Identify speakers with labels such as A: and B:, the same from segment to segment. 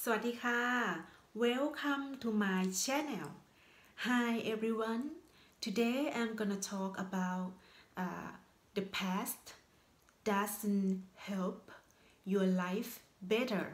A: สวัสดีค่ะ Welcome to my channel. Hi everyone. Today I'm gonna talk about the past doesn't help your life better.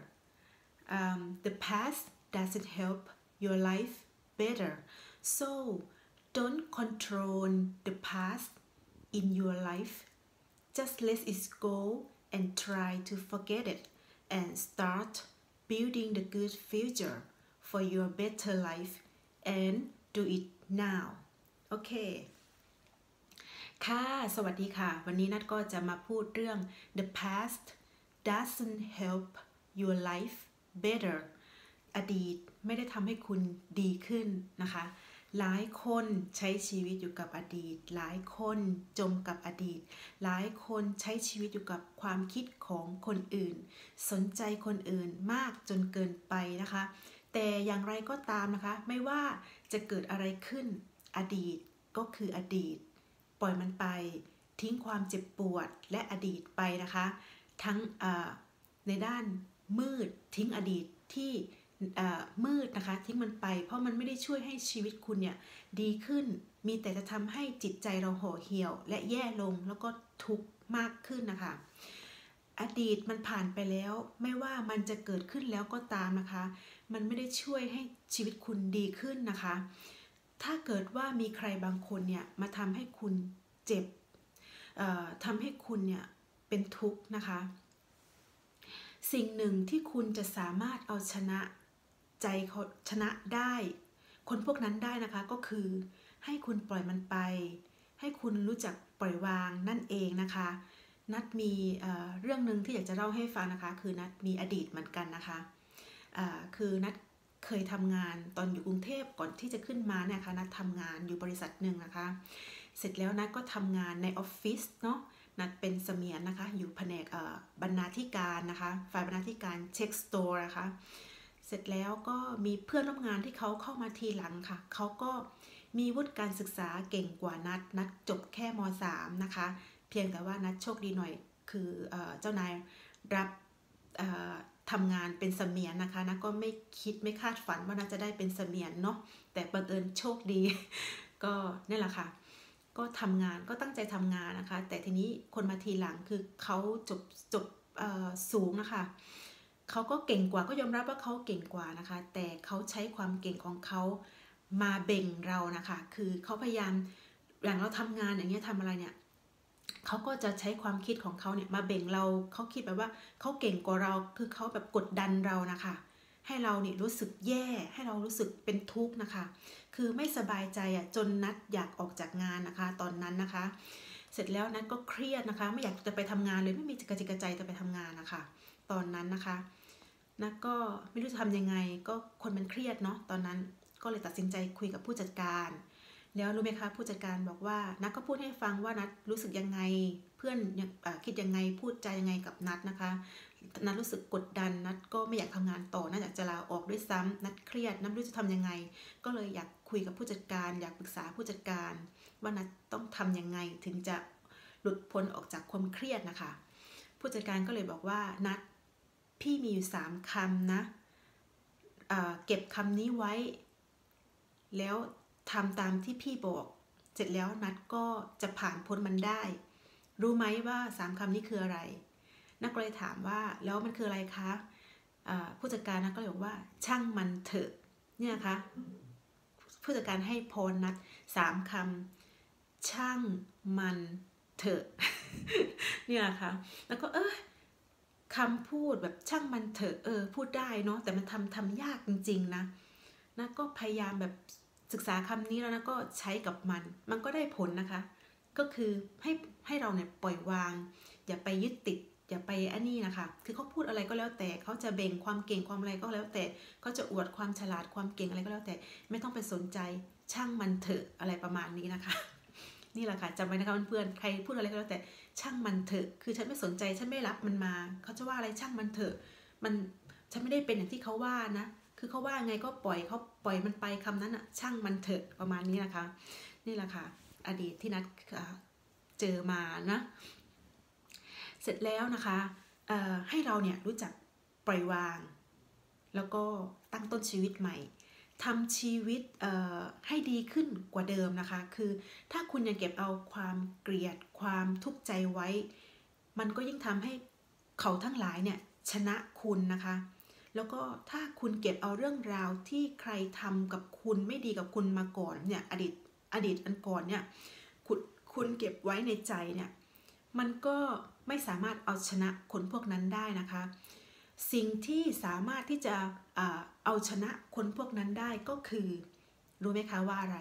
A: The past doesn't help your life better. So don't control the past in your life. Just let it go and try to forget it and start building the good future for your better life and do it now. Okay ค่ะ สวัสดีค่ะ วันนี้นัดก็จะมาพูดเรื่อง the past doesn't help your life better อดีตไม่ได้ทำให้คุณดีขึ้นนะคะหลายคนใช้ชีวิตอยู่กับอดีตหลายคนจมกับอดีตหลายคนใช้ชีวิตอยู่กับความคิดของคนอื่นสนใจคนอื่นมากจนเกินไปนะคะแต่อย่างไรก็ตามนะคะไม่ว่าจะเกิดอะไรขึ้นอดีตก็คืออดีตปล่อยมันไปทิ้งความเจ็บปวดและอดีตไปนะคะทั้งในด้านมืดทิ้งอดีตที่มืดนะคะทิ้งมันไปเพราะมันไม่ได้ช่วยให้ชีวิตคุณเนี่ยดีขึ้นมีแต่จะทำให้จิตใจเราห่อเหี่ยวและแย่ลงแล้วก็ทุกข์มากขึ้นนะคะอดีตมันผ่านไปแล้วไม่ว่ามันจะเกิดขึ้นแล้วก็ตามนะคะมันไม่ได้ช่วยให้ชีวิตคุณดีขึ้นนะคะถ้าเกิดว่ามีใครบางคนเนี่ยมาทำให้คุณเจ็บทำให้คุณเนี่ยเป็นทุกข์นะคะสิ่งหนึ่งที่คุณจะสามารถเอาชนะใจเขาชนะได้คนพวกนั้นได้นะคะก็คือให้คุณปล่อยมันไปให้คุณรู้จักปล่อยวางนั่นเองนะคะนัดมีเรื่องหนึ่งที่อยากจะเล่าให้ฟังนะคะคือนัดมีอดีตเหมือนกันนะคะคือนัดเคยทำงานตอนอยู่กรุงเทพก่อนที่จะขึ้นมาเนี่ยค่ะนัดทำงานอยู่บริษัทหนึ่งนะคะเสร็จแล้วนัดก็ทำงานในออฟฟิศเนาะนัดเป็นเสมียนนะคะอยู่แผนกบรรณาธิการนะคะฝ่ายบรรณาธิการเช็คสโตร์นะคะเสร็จแล้วก็มีเพื่อนร่วมงานที่เขาเข้ามาทีหลังค่ะเขาก็มีวุฒิการศึกษาเก่งกว่านัดจบแค่ม.3 นะคะเพียงแต่ว่านัดโชคดีหน่อยคือเจ้านายรับทำงานเป็นเสมียนนะคะนัดก็ไม่คิดไม่คาดฝันว่านัดจะได้เป็นเสมียนเนาะแต่บังเอิญโชคดีก็นี่แหละค่ะก็ทำงานก็ตั้งใจทำงานนะคะแต่ทีนี้คนมาทีหลังคือเขาจบสูงนะคะเขาก็เก่งกว่าก็ยอมรับว่าเขาเก่งกว่านะคะแต่เขาใช้ความเก่งของเขามาเบ่งเรานะคะคือเขาพยายามอย่างเราทำงานอย่างเงี้ยทำอะไรเนี่ยเขาก็จะใช้ความคิดของเขาเนี่ยมาเบ่งเราเขาคิดแบบว่าเขาเก่งกว่าเราคือเขาแบบกดดันเรานะคะให้เราเนี่ยรู้สึกแย่ให้เรารู้สึกเป็นทุกข์นะคะคือไม่สบายใจจนนัดอยากออกจากงานนะคะตอนนั้นนะคะเสร็จแล้วนัดก็เครียดนะคะไม่อยากจะไปทำงานเลยไม่มีกระจิกกระใจจะไปทำงานนะคะตอนนั้นนะคะนัดก็ไม่รู้จะทำยังไงก็คนมันเครียดเนาะตอนนั้นก็เลยตัดสินใจคุยกับผู้จัดการแล้วรู้ไหมคะผู้จัดการบอกว่านัดก็พูดให้ฟังว่านัดรู้สึกยังไงเพื่อนคิดยังไงพูดใจยังไงกับนัดนะคะนัดรู้สึกกดดันนัดก็ไม่อยากทำงานต่อนัดอยากจะลาออกด้วยซ้ำนัดเครียดนัดไม่รู้จะทำยังไงก็เลยอยากคุยกับผู้จัดการอยากปรึกษาผู้จัดการว่านัดต้องทำยังไงถึงจะหลุดพ้นออกจากความเครียดนะคะผู้จัดการก็เลยบอกว่านัดพี่มีอยู่3คำนะเก็บคำนี้ไว้แล้วทำตามที่พี่บอกเสร็จแล้วนัดก็จะผ่านพ้นมันได้รู้ไหมว่า3คำนี้คืออะไรนัดก็เลยถามว่าแล้วมันคืออะไรคะผู้จัดการนัดก็เลยบอกว่าช่างมันเถอะเนี่ยนะคะผู้จัดการให้พรนัด3คำช่างมันเถอะ เนี่ยค่ะแล้วก็คำพูดแบบช่างมันเถอะพูดได้เนาะแต่มันทำยากจริงๆนะก็พยายามแบบศึกษาคำนี้แล้วนะก็ใช้กับมันก็ได้ผลนะคะก็คือให้เราเนี่ยปล่อยวางอย่าไปยึดติดอย่าไปอันนี้นะคะคือเขาพูดอะไรก็แล้วแต่เขาจะเบ่งความเก่งความอะไรก็แล้วแต่เขาจะอวดความฉลาดความเก่งอะไรก็แล้วแต่ไม่ต้องไปสนใจช่างมันเถอะอะไรประมาณนี้นะคะนี่แหละค่ะจำไว้นะคะเพื่อนๆใครพูดอะไรก็แล้วแต่ช่างมันเถอะคือฉันไม่สนใจฉันไม่รับมันมาเขาจะว่าอะไรช่างมันเถอะฉันไม่ได้เป็นอย่างที่เขาว่านะคือเขาว่าไงก็ปล่อยมันไปคำนั้นช่างมันเถอะประมาณนี้นะคะนี่แหละค่ะอดีตที่นัดเจอมานะเสร็จแล้วนะคะให้เราเนี่ยรู้จักปล่อยวางแล้วก็ตั้งต้นชีวิตใหม่ทำชีวิตให้ดีขึ้นกว่าเดิมนะคะคือถ้าคุณยังเก็บเอาความเกลียดความทุกข์ใจไว้มันก็ยิ่งทำให้เขาทั้งหลายเนี่ยชนะคุณนะคะแล้วก็ถ้าคุณเก็บเอาเรื่องราวที่ใครทำกับคุณไม่ดีกับคุณมาก่อนเนี่ยอดีตอันก่อนเนี่ยคุณเก็บไว้ในใจเนี่ยมันก็ไม่สามารถเอาชนะคนพวกนั้นได้นะคะสิ่งที่สามารถที่จะเอาชนะคนพวกนั้นได้ก็คือรู้ไหมคะว่าอะไร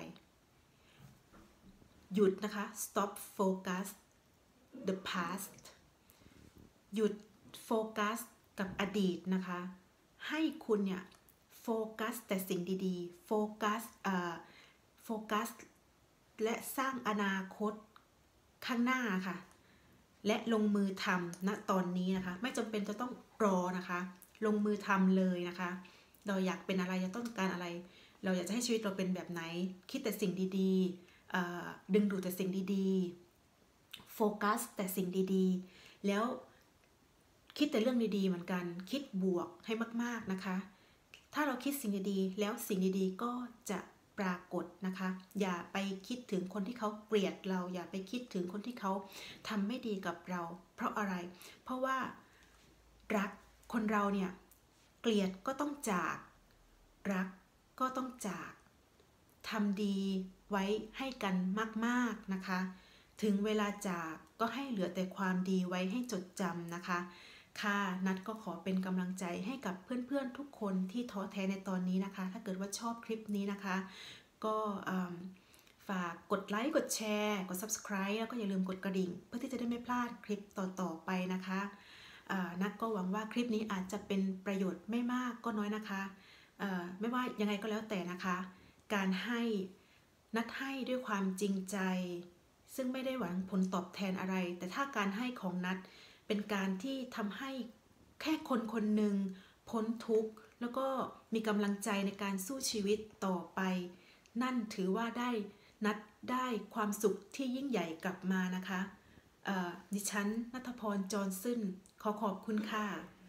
A: หยุดนะคะ stop focus the past หยุดโฟกัสกับอดีตนะคะให้คุณเนี่ยโฟกัสแต่สิ่งดีๆโฟกัสและสร้างอนาคตข้างหน้าค่ะและลงมือทำณตอนนี้นะคะไม่จำเป็นจะต้องรอนะคะลงมือทำเลยนะคะเราอยากเป็นอะไรจะต้องการอะไรเราอยากจะให้ชีวิตเราเป็นแบบไหนคิดแต่สิ่งดีๆดึงดูดแต่สิ่งดีๆโฟกัสแต่สิ่งดีๆแล้วคิดแต่เรื่องดีๆเหมือนกันคิดบวกให้มากๆนะคะถ้าเราคิดสิ่งดีๆแล้วสิ่งดีๆก็จะปรากฏนะคะอย่าไปคิดถึงคนที่เขาเกลียดเราอย่าไปคิดถึงคนที่เขาทำไม่ดีกับเราเพราะอะไรเพราะว่ารักคนเราเนี่ยเกลียดก็ต้องจากรักก็ต้องจากทำดีไว้ให้กันมากๆนะคะถึงเวลาจากก็ให้เหลือแต่ความดีไว้ให้จดจำนะคะค่ะนัดก็ขอเป็นกำลังใจให้กับเพื่อนๆทุกคนที่ท้อแท้ในตอนนี้นะคะถ้าเกิดว่าชอบคลิปนี้นะคะก็ฝากกดไลค์กดแชร์กด subscribe แล้วก็อย่าลืมกดกระดิ่งเพื่อที่จะได้ไม่พลาดคลิปต่อๆไปนะคะนัดก็หวังว่าคลิปนี้อาจจะเป็นประโยชน์ไม่มากก็น้อยนะคะไม่ว่ายังไงก็แล้วแต่นะคะการให้นัดให้ด้วยความจริงใจซึ่งไม่ได้หวังผลตอบแทนอะไรแต่ถ้าการให้ของนัดเป็นการที่ทำให้แค่คนคนหนึ่งพ้นทุกข์แล้วก็มีกำลังใจในการสู้ชีวิตต่อไปนั่นถือว่านัดได้ความสุขที่ยิ่งใหญ่กลับมานะคะดิฉันณัฐพร จอห์นสันขอบคุณค่ะ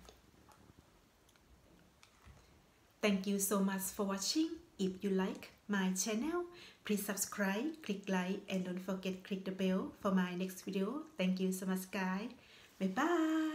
A: Thank you so much for watching. If you like my channel, please subscribe, click like, and don't forget click the bell for my next video. Thank you so much, guys. Bye bye.